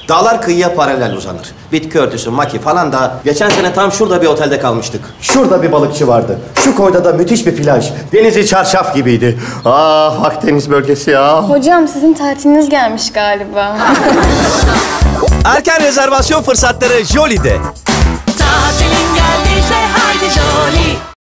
Dağlar kıyıya paralel uzanır. Bitki örtüsü, maki falan da geçen sene tam şurada bir otelde kalmıştık. Şurada bir balıkçı vardı. Şu koyda da müthiş bir plaj. Denizi çarşaf gibiydi. Ah, Akdeniz bölgesi ya. Hocam sizin tatiliniz gelmiş galiba. Erken rezervasyon fırsatları Jolly'de. Tatilin geldiyse haydi Jolly.